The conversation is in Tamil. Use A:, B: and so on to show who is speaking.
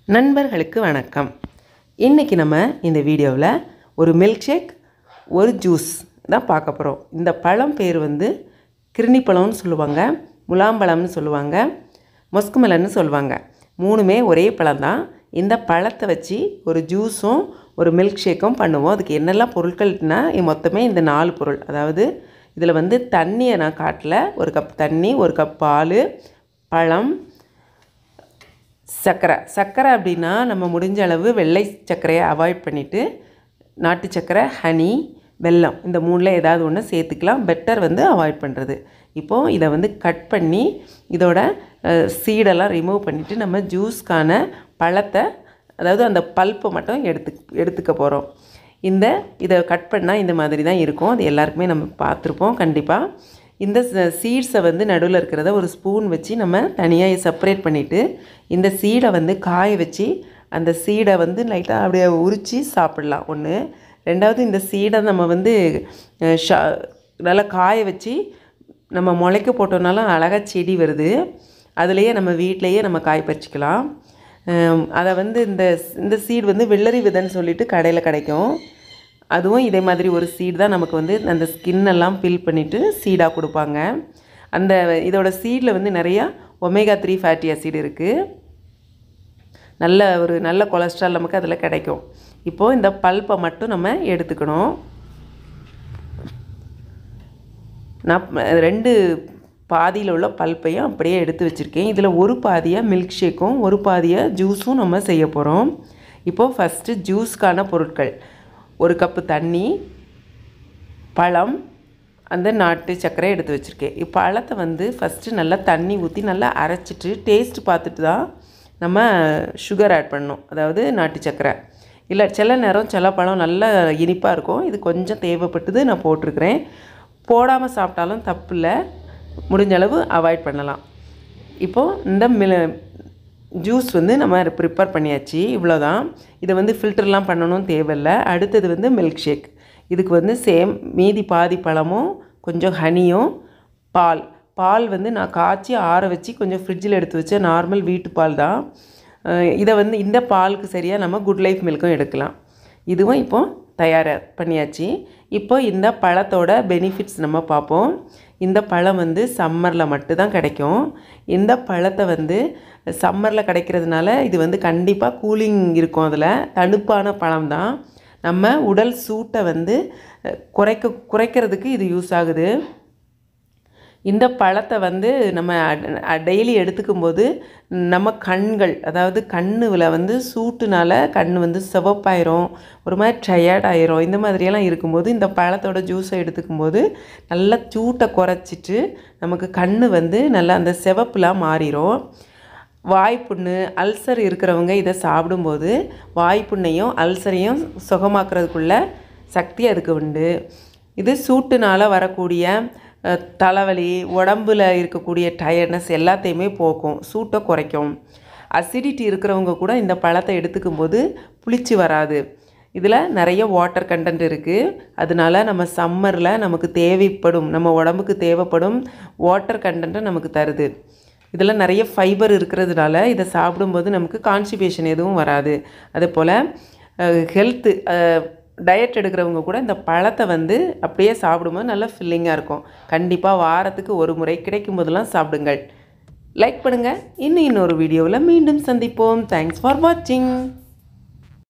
A: நண்பர்களுக்கு வணக்கம். இன்றைக்கி நம்ம இந்த வீடியோவில் ஒரு மில்க் ஷேக் ஒரு ஜூஸ் தான் பார்க்க போகிறோம். இந்த பழம் பேர் வந்து கிருணி பழம்னு சொல்லுவாங்க, முலாம்பழம்னு சொல்லுவாங்க, மொஸ்குமெலன்னு சொல்லுவாங்க. மூணுமே ஒரே பழம் தான். இந்த பழத்தை வச்சு ஒரு ஜூஸும் ஒரு மில்க் ஷேக்கும் பண்ணுவோம். அதுக்கு என்னெல்லாம் பொருட்கள்னா மொத்தமே இந்த 4 பொருள். அதாவது இதில் வந்து தண்ணியை நான் காட்டல. 1 கப் தண்ணி, 1 கப் பால், பழம், சர்க்கரை அப்படின்னா நம்ம முடிஞ்ச அளவு வெள்ளை சர்க்கரையை அவாய்ட் பண்ணிவிட்டு நாட்டு சர்க்கரை, ஹனி, வெல்லம் இந்த 3ல் ஏதாவது ஒன்று சேர்த்துக்கலாம். பெட்டர் வந்து அவாய்ட் பண்ணுறது. இப்போது இதை வந்து கட் பண்ணி இதோட சீடெல்லாம் ரிமூவ் பண்ணிவிட்டு நம்ம ஜூஸ்க்கான பழத்தை, அதாவது அந்த பல்ப்பை மட்டும் எடுத்துக்க போகிறோம். இதை கட் பண்ணால் இந்த மாதிரி தான் இருக்கும். அது எல்லாருக்குமே நம்ம பார்த்துருப்போம் கண்டிப்பாக. இந்த சீட்ஸை வந்து நடுவில் இருக்கிறத ஒரு ஸ்பூன் வச்சு நம்ம தனியாக செப்பரேட் பண்ணிவிட்டு இந்த சீடை வந்து காய வச்சு அந்த சீடை வந்து லைட்டாக அப்படியே உரித்து சாப்பிட்லாம். ஒன்று. ரெண்டாவது, இந்த சீடை நம்ம வந்து நல்லா காய வச்சு நம்ம முளைக்க போட்டோம்னாலும் அழகாக செடி வருது. அதுலேயே நம்ம வீட்டிலையே நம்ம காய் பறிச்சிக்கலாம். அதை வந்து இந்த சீடு வந்து வெள்ளரி விதைன்னு சொல்லிட்டு கடையில் கிடைக்கும். அதுவும் இதே மாதிரி ஒரு சீடு தான் நமக்கு வந்து அந்த ஸ்கின்னெல்லாம் ஃபில் பண்ணிவிட்டு சீடாக கொடுப்பாங்க. இதோட சீடில் வந்து நிறையா ஒமேகா 3 ஃபேட்டி ஆசிட் இருக்குது. நல்ல கொலஸ்ட்ரால் நமக்கு அதில் கிடைக்கும். இப்போது இந்த பல்ப்பை மட்டும் நம்ம எடுத்துக்கணும். நான் 2 பாதியில் உள்ள பல்ப்பையும் அப்படியே எடுத்து வச்சுருக்கேன். இதில் ஒரு பாதியாக மில்க் ஷேக்கும் ஒரு பாதியாக ஜூஸும் நம்ம செய்ய போகிறோம். இப்போது ஃபஸ்ட்டு ஜூஸ்க்கான பொருட்கள்: 1 கப்பு தண்ணி, பழம், அந்த நாட்டு சர்க்கரை எடுத்து வச்சுருக்கேன். பழத்தை வந்து ஃபஸ்ட்டு நல்லா தண்ணி ஊற்றி நல்லா அரைச்சிட்டு டேஸ்ட் பார்த்துட்டு தான் நம்ம சுகர் ஆட் பண்ணணும், அதாவது நாட்டு சர்க்கரை. இல்லை, சில நேரம் சில பழம் நல்லா இனிப்பாக இருக்கும். இது கொஞ்சம் தேவைப்பட்டது நான் போட்டிருக்கிறேன். போடாமல் சாப்பிட்டாலும் தப்பு இல்லை, முடிஞ்ச அளவு அவாய்ட் பண்ணலாம். இப்போது இந்த ஜூஸ் வந்து நம்ம ப்ரிப்பேர் பண்ணியாச்சு. இவ்வளோதான். இதை வந்து ஃபில்டர்லாம் பண்ணணும் தேவையில்லை. அடுத்தது வந்து மில்க் ஷேக். இதுக்கு வந்து மீதி பாதி பழமும் கொஞ்சம் ஹனியும் பால் வந்து நான் காய்ச்சி ஆற வச்சு கொஞ்சம் ஃப்ரிட்ஜில் எடுத்து வச்ச நார்மல் வீட்டு பால் தான். இதை வந்து இந்த பாலுக்கு சரியாக நம்ம குட் லைஃப் மில்க்கும் எடுக்கலாம். இதுவும் இப்போ தயார் பண்ணியாச்சு. இப்போ இந்த பழத்தோட பெனிஃபிட்ஸ் நம்ம பார்ப்போம். இந்த பழம் வந்து சம்மரில் மட்டும்தான் கிடைக்கும். இந்த பழத்தை வந்து சம்மரில் கிடைக்கிறதுனால இது வந்து கண்டிப்பாக கூலிங் இருக்கும். அதில் தணுப்பான பழம் தான். நம்ம உடல் சூட்டை வந்து குறைக்கிறதுக்கு இது யூஸ் ஆகுது. இந்த பழத்தை வந்து நம்ம டெய்லி எடுத்துக்கும்போது நம்ம கண்கள், அதாவது கண்ணில் வந்து சூட்டுனால கண் வந்து சிவப்பாயிரும், ஒரு மாதிரி டயர்ட் ஆயிரும். இந்த மாதிரியெல்லாம் இருக்கும்போது இந்த பழத்தோட ஜூஸை எடுத்துக்கும்போது நல்லா சூட்டை குறைச்சிட்டு நமக்கு கண் வந்து நல்லா அந்த சிவப்புலாம் மாறிடும். வாய்ப்புண்ணு, அல்சர் இருக்கிறவங்க இதை சாப்பிடும்போது வாய்ப்புண்ணையும் அல்சரையும் சுகமாக்குறதுக்குள்ள சக்தி அதுக்கு உண்டு. இது சூட்டுனால் வரக்கூடிய தலைவலி, உடம்பில் இருக்கக்கூடிய டயர்ட்னஸ் எல்லாத்தையுமே போக்கும், சூட்டை குறைக்கும். அசிடிட்டி இருக்கிறவங்க கூட இந்த பழத்தை எடுத்துக்கும்போது புளிச்சு வராது. இதில் நிறைய வாட்டர் கண்டென்ட் இருக்குது. அதனால நம்ம சம்மரில் நமக்கு தேவைப்படும், நம்ம உடம்புக்கு தேவைப்படும் வாட்டர் கண்டென்ட்டை நமக்கு தருது. இதில் நிறைய ஃபைபர் இருக்கிறதுனால இதை சாப்பிடும்போது நமக்கு கான்ஸ்டிபேஷன் எதுவும் வராது. அதே போல் ஹெல்த்து டயட் எடுக்கிறவங்க கூட இந்த பழத்தை வந்து அப்படியே சாப்பிடும்போது நல்லா ஃபில்லிங்காக இருக்கும். கண்டிப்பாக வாரத்துக்கு 1 முறை கிடைக்கும் போதெல்லாம் சாப்பிடுங்கள். லைக் பண்ணுங்கள். இன்னொரு வீடியோவில் மீண்டும் சந்திப்போம். தேங்க்ஸ் ஃபார் வாட்சிங்.